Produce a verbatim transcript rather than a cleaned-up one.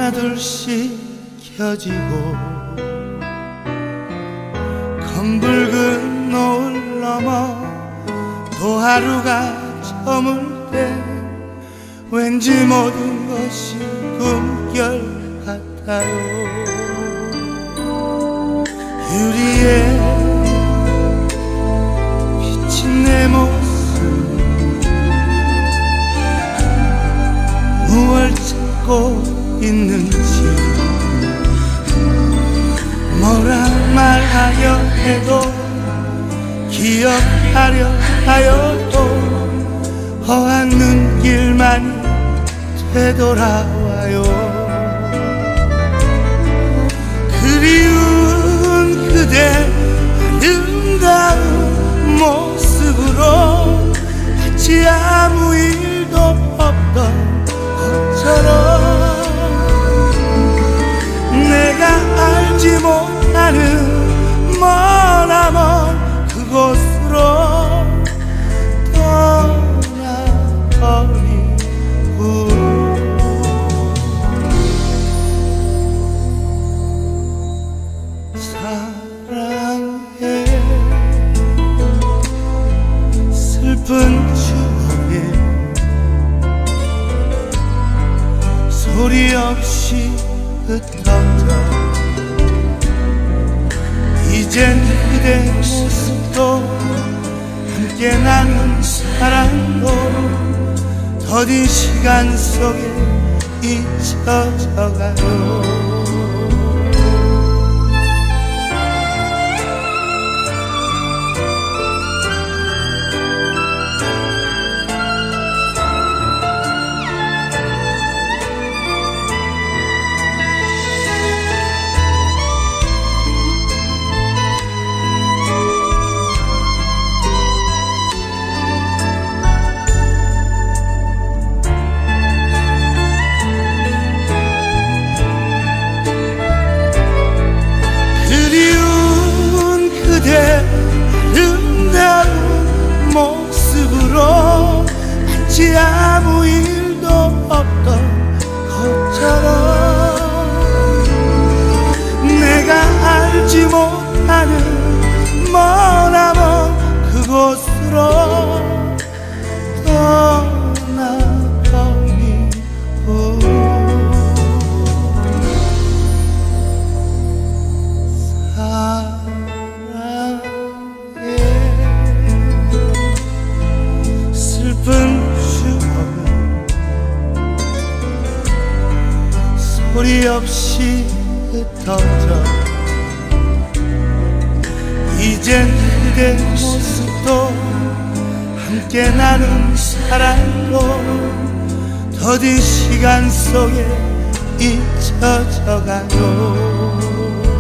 하나둘씩 켜지고 검붉은 노을 넘어 또 하루가 저물 때 왠지 모든 것이 꿈결 같아요. 유리에 비친 내 모습 무얼 찾고 있는지 뭐라 말하려 해도 기억하려 하여도 허한 눈길만이 되돌아와요. 그리운 그대 아름다운 모습으로 마치 아무 일도 없던 것처럼 내가 알지 못하는 머나먼 그곳으로 떠나버리고 사랑해 슬픈 추억에 소리 없이 흩어져 이젠 그대 모습도 함께 나눈 사랑도 더딘 시간 속에 잊혀져가요. 아름다운 모습으로 마치 아무 일도 없던 것처럼 내가 알지 못하는 머나먼 그곳으로 떠나버리고 슬픈 추억은 소리 없이 흩어져 이젠 그대 모습도 함께 나눈 사랑도 더딘 시간 속에 잊혀져가요.